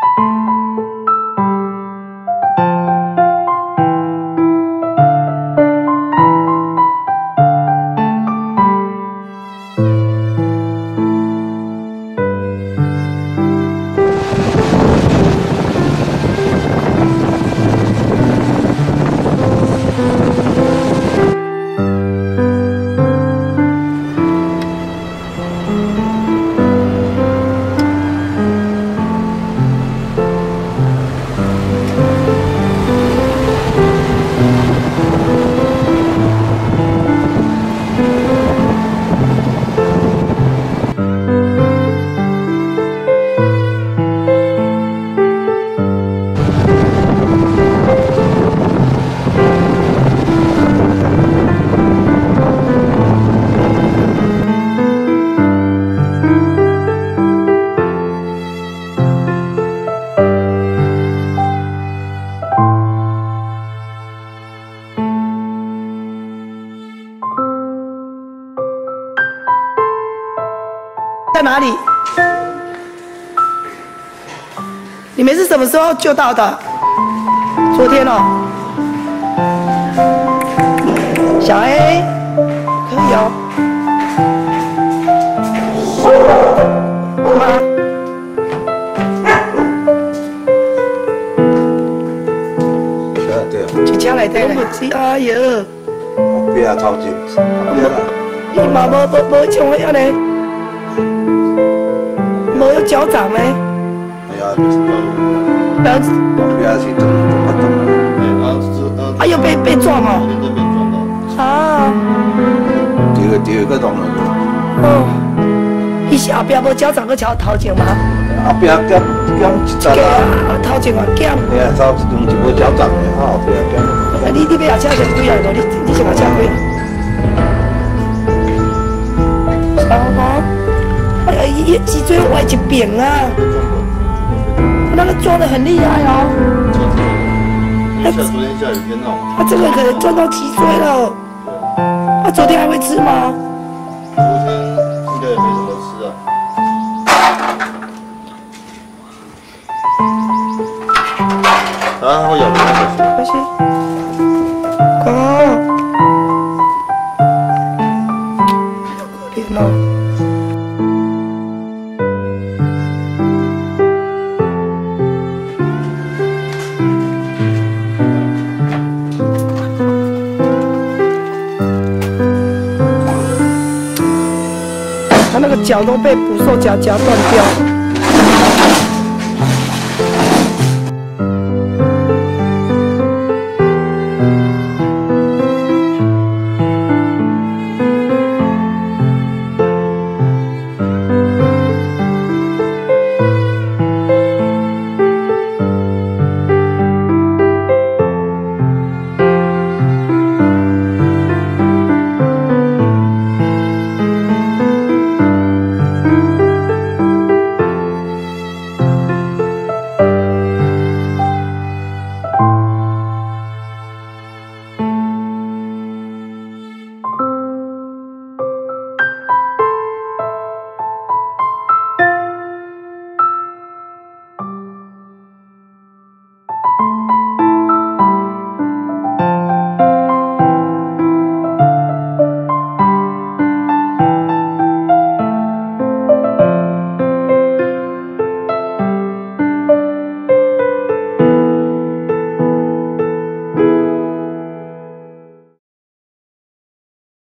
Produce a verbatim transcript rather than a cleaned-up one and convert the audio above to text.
在哪里？你们是什么时候救到的？昨天哦。小 A， 可以哦。妈。一车内底嘞。哎呦。 不要操心。 你嘛无无无像迄样呢？ 没有脚掌呢。 哎呀，不是不要， 不要去动，不动。 啊，又被被撞哦。啊。 第二第二个动了。 哦。伊是后壁无脚掌，搁朝头前吗？ 后壁减减一层啊。 头前啊减。 哎呀，头一两是无脚掌的，后壁减。 啊，你你要后车先几啊？你你先后车几？三号。 哎呀，一脊椎歪一边啊！那个撞得很厉害哦。 像昨天下雨天那种。 他这个可能撞到脊椎了。他昨天还会吃吗？ 昨天应该也没什么吃啊。啊，它会咬人的。 可惜。哦。可怜哦。 他那个脚都被捕兽夹夹断掉。